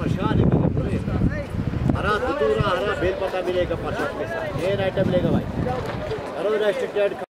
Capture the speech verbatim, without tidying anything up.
परेशान है। हरा धतूरा, हरा बेल पत्ता मिलेगा पचास के साथ। ये आइटम मिलेगा भाई। करो रेस्ट्रिक्टेड।